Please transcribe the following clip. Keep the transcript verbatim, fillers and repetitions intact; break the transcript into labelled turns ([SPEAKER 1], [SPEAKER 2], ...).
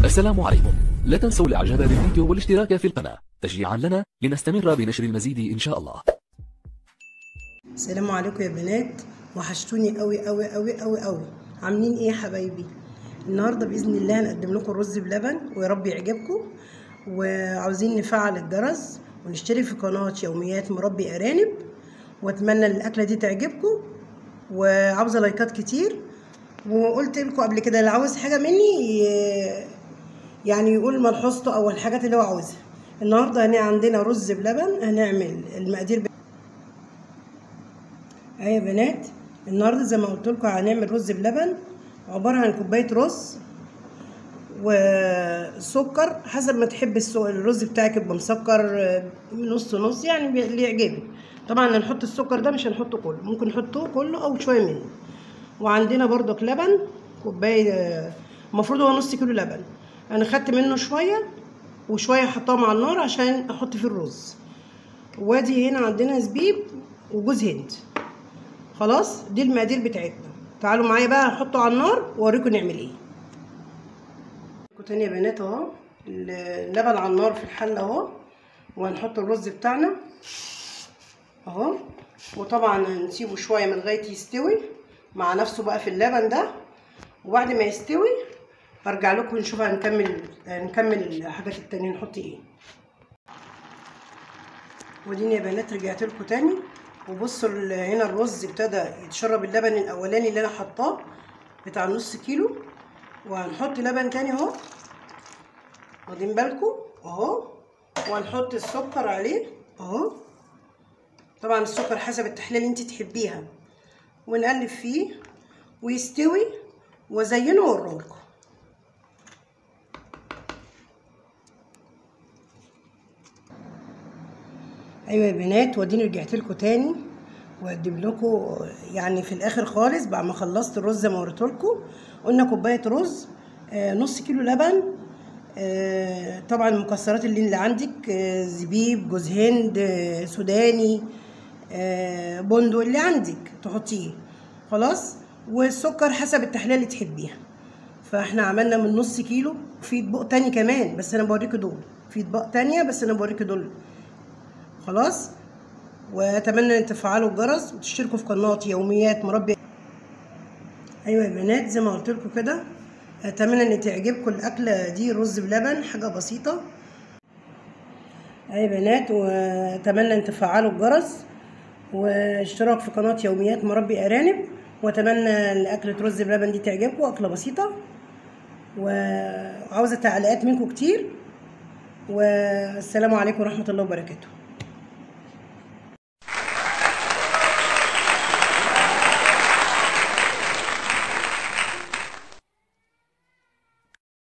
[SPEAKER 1] السلام عليكم. لا تنسوا الاعجاب بالفيديو والاشتراك في القناة تشجيعا لنا لنستمر بنشر المزيد ان شاء الله.
[SPEAKER 2] السلام عليكم يا بنات، وحشتوني قوي قوي قوي قوي قوي. عاملين ايه يا حبايبي؟ النهارده باذن الله هنقدم لكم الرز بلبن ويا رب يعجبكم. وعاوزين نفعل الجرس ونشترك في قناه يوميات مربي ارانب، واتمنى الاكله دي تعجبكم، وعاوزه لايكات كتير. وقلت لكم قبل كده اللي عاوز حاجه مني يعني يقول ملحوظته او الحاجات اللي هو عاوزها. النهارده هنا عندنا رز بلبن، هنعمل المقادير اهي يا بنات. النهارده زي ما قلت لكم هنعمل رز بلبن، عباره عن كوبايه رز وسكر حسب ما تحب الرز بتاعك يبقى مسكر نص نص، يعني اللي يعجبك. طبعا هنحط السكر ده مش هنحطه كله، ممكن نحطه كله او شويه منه. وعندنا برضك لبن كوبايه، المفروض هو نص كيلو لبن، انا خدت منه شويه وشويه حطاهم على النار عشان احط فيه الرز. وادي هنا عندنا زبيب وجوز هند. خلاص دي المقادير بتاعتنا. تعالوا معايا بقى نحطه على النار واوريكم نعمل ايه. تاني يا بنات اهو اللبن على النار في الحله اهو، وهنحط الرز بتاعنا اهو. وطبعا هنسيبه شويه من لغايه يستوي مع نفسه بقى في اللبن ده، وبعد ما يستوي هرجع لكم نشوف هنكمل هنكمل الحاجات التانية نحط ايه. وديني يا بنات رجعت لكم تاني، وبصوا هنا الرز ابتدى يتشرب اللبن الاولاني اللي انا حطاه بتاع نص كيلو، وهنحط لبن تاني اهو، واخدين بالكم اهو. وهنحط السكر عليه اهو، طبعا السكر حسب التحليه اللي انت تحبيها، ونقلب فيه ويستوي وازينه واوريهولكم. ايوه يا بنات، واديني رجعت لكم تاني واقدم لكم يعني في الاخر خالص بعد ما خلصت الرز زي ما وريتلكم. قلنا كوبايه رز، آه نص كيلو لبن، آه طبعا المكسرات اللي, اللي عندك، آه زبيب، جوز هند، آه سوداني، آه بندق اللي عندك تحطيه. خلاص، والسكر حسب التحليه اللي تحبيها. فاحنا عملنا من نص كيلو، في اطباق تاني كمان بس انا بوريكم دول، في اطباق تانيه بس انا بوريكم دول. خلاص، واتمنى ان تفعلوا الجرس وتشتركوا في قناه يوميات مربي. ايوه يا بنات زي ما قلت لكم كده، اتمنى ان تعجبكم الاكله دي. رز بلبن حاجه بسيطه. ايوه يا بنات، واتمنى ان تفعلوا الجرس واشتراك في قناه يوميات مربي ارانب. واتمنى ان اكله رز بلبن دي تعجبكم، اكله بسيطه وعاوزه تعليقات منكم كتير. والسلام عليكم ورحمه الله وبركاته.